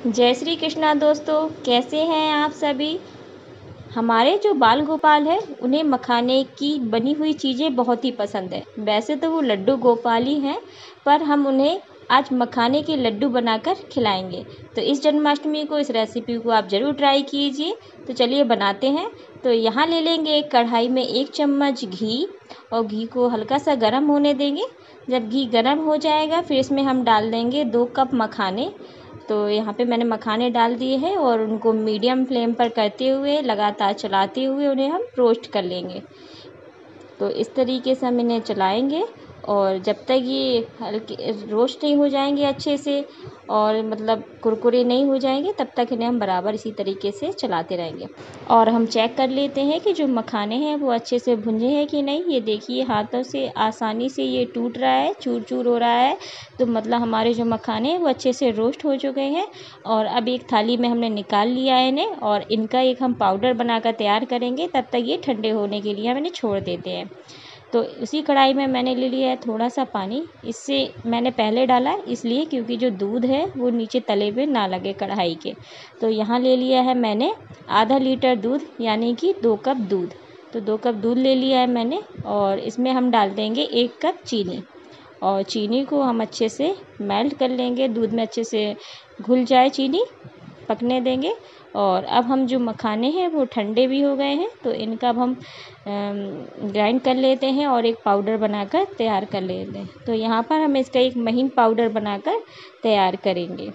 जय श्री कृष्णा दोस्तों, कैसे हैं आप सभी। हमारे जो बाल गोपाल है उन्हें मखाने की बनी हुई चीज़ें बहुत ही पसंद है। वैसे तो वो लड्डू गोपाल ही हैं, पर हम उन्हें आज मखाने के लड्डू बनाकर खिलाएंगे। तो इस जन्माष्टमी को इस रेसिपी को आप ज़रूर ट्राई कीजिए। तो चलिए बनाते हैं। तो यहाँ ले लेंगे एक कढ़ाई में 1 चम्मच घी और घी को हल्का सा गर्म होने देंगे। जब घी गर्म हो जाएगा फिर इसमें हम डाल देंगे 2 कप मखाने। तो यहाँ पे मैंने मखाने डाल दिए हैं और उनको मीडियम फ्लेम पर करते हुए लगातार चलाते हुए उन्हें हम रोस्ट कर लेंगे। तो इस तरीके से हम इन्हें चलाएंगे और जब तक ये हल्के रोस्ट नहीं हो जाएंगे अच्छे से और मतलब कुरकुरे नहीं हो जाएंगे तब तक इन्हें हम बराबर इसी तरीके से चलाते रहेंगे। और हम चेक कर लेते हैं कि जो मखाने हैं वो अच्छे से भुंजे हैं कि नहीं। ये देखिए हाथों से आसानी से ये टूट रहा है, चूर चूर हो रहा है। तो मतलब हमारे जो मखाने हैं वो अच्छे से रोस्ट हो चुके हैं। और अब एक थाली में हमने निकाल लिया है इन्हें और इनका एक हम पाउडर बनाकर तैयार करेंगे। तब तक ये ठंडे होने के लिए हम इन्हें छोड़ देते हैं। तो उसी कढ़ाई में मैंने ले लिया है थोड़ा सा पानी। इससे मैंने पहले डाला इसलिए क्योंकि जो दूध है वो नीचे तले पे ना लगे कढ़ाई के। तो यहाँ ले लिया है मैंने आधा लीटर दूध, यानी कि 2 कप दूध। तो 2 कप दूध ले लिया है मैंने और इसमें हम डाल देंगे 1 कप चीनी। और चीनी को हम अच्छे से मेल्ट कर लेंगे, दूध में अच्छे से घुल जाए चीनी, पकने देंगे। और अब हम जो मखाने हैं वो ठंडे भी हो गए हैं तो इनका अब हम ग्राइंड कर लेते हैं और एक पाउडर बनाकर तैयार कर लेते हैं। तो यहाँ पर हम इसका एक महीन पाउडर बनाकर तैयार करेंगे।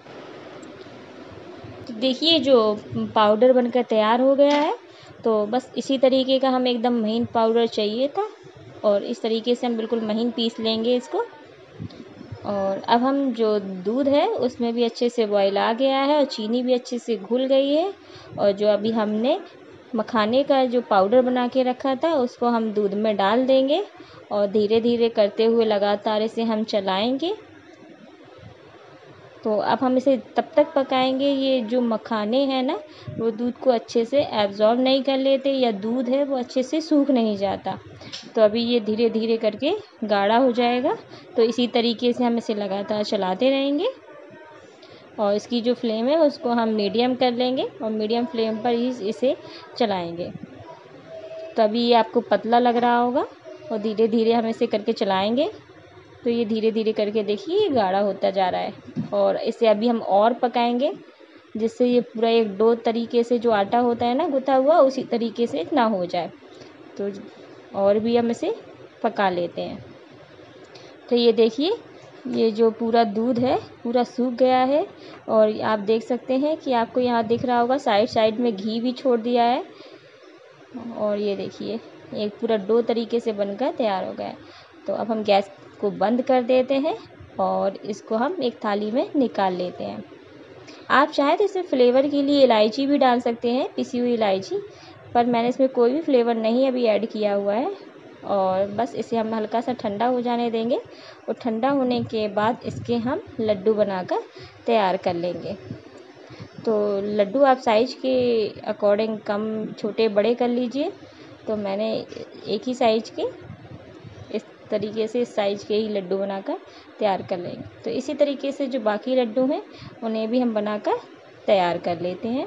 तो देखिए जो पाउडर बनकर तैयार हो गया है। तो बस इसी तरीके का हमें एकदम महीन पाउडर चाहिए था और इस तरीके से हम बिल्कुल महीन पीस लेंगे इसको। और अब हम जो दूध है उसमें भी अच्छे से बॉईल आ गया है और चीनी भी अच्छे से घुल गई है। और जो अभी हमने मखाने का जो पाउडर बना के रखा था उसको हम दूध में डाल देंगे और धीरे धीरे करते हुए लगातार इसे हम चलाएंगे। तो अब हम इसे तब तक पकाएंगे, ये जो मखाने हैं ना वो दूध को अच्छे से एब्ज़ॉर्ब नहीं कर लेते या दूध है वो अच्छे से सूख नहीं जाता। तो अभी ये धीरे धीरे करके गाढ़ा हो जाएगा। तो इसी तरीके से हम इसे लगातार चलाते रहेंगे और इसकी जो फ्लेम है उसको हम मीडियम कर लेंगे और मीडियम फ्लेम पर ही इसे चलाएंगे। तो अभी ये आपको पतला लग रहा होगा और धीरे धीरे हम इसे करके चलाएंगे। तो ये धीरे धीरे करके देखिए ये गाढ़ा होता जा रहा है और इसे अभी हम और पकाएंगे जिससे ये पूरा एक डो तरीके से जो आटा होता है ना गुथा हुआ उसी तरीके से ना हो जाए। तो और भी हम इसे पका लेते हैं। तो ये देखिए ये जो पूरा दूध है पूरा सूख गया है और आप देख सकते हैं कि आपको यहाँ दिख रहा होगा साइड साइड में घी भी छोड़ दिया है। और ये देखिए एक पूरा डो तरीके से बनकर तैयार हो गया है। तो अब हम गैस को बंद कर देते हैं और इसको हम एक थाली में निकाल लेते हैं। आप चाहे तो इसमें फ्लेवर के लिए इलायची भी डाल सकते हैं, पिसी हुई इलायची, पर मैंने इसमें कोई भी फ्लेवर नहीं अभी ऐड किया हुआ है। और बस इसे हम हल्का सा ठंडा हो जाने देंगे और ठंडा होने के बाद इसके हम लड्डू बनाकर तैयार कर लेंगे। तो लड्डू आप साइज़ के अकॉर्डिंग कम छोटे बड़े कर लीजिए। तो मैंने एक ही साइज़ के इस तरीके से इस साइज़ के ही लड्डू बनाकर तैयार कर लेंगे। तो इसी तरीके से जो बाकी लड्डू हैं उन्हें भी हम बनाकर तैयार कर लेते हैं।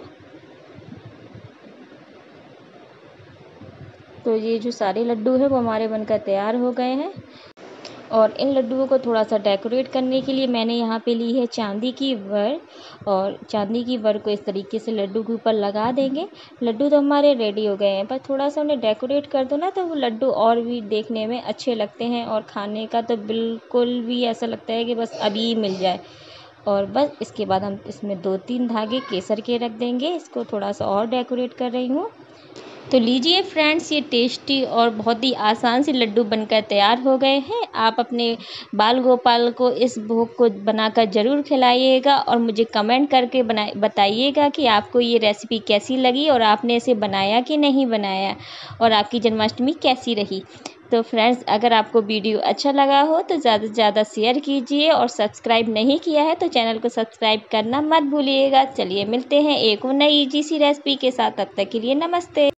तो ये जो सारे लड्डू हैं वो हमारे बनकर तैयार हो गए हैं। और इन लड्डुओं को थोड़ा सा डेकोरेट करने के लिए मैंने यहाँ पे ली है चांदी की वर। और चांदी की वर को इस तरीके से लड्डू के ऊपर लगा देंगे। लड्डू तो हमारे रेडी हो गए हैं, पर थोड़ा सा उन्हें डेकोरेट कर दो ना तो वो लड्डू और भी देखने में अच्छे लगते हैं और खाने का तो बिल्कुल भी ऐसा लगता है कि बस अभी मिल जाए। और बस इसके बाद हम इसमें 2-3 धागे केसर के रख देंगे। इसको थोड़ा सा और डेकोरेट कर रही हूँ। तो लीजिए फ्रेंड्स, ये टेस्टी और बहुत ही आसान से लड्डू बनकर तैयार हो गए हैं। आप अपने बाल गोपाल को इस भोग को बनाकर ज़रूर खिलाइएगा और मुझे कमेंट करके बताइएगा कि आपको ये रेसिपी कैसी लगी और आपने इसे बनाया कि नहीं बनाया और आपकी जन्माष्टमी कैसी रही। तो फ्रेंड्स, अगर आपको वीडियो अच्छा लगा हो तो ज़्यादा से ज़्यादा शेयर कीजिए और सब्सक्राइब नहीं किया है तो चैनल को सब्सक्राइब करना मत भूलिएगा। चलिए मिलते हैं एक और नई ईजी सी रेसिपी के साथ, तब तक के लिए नमस्ते।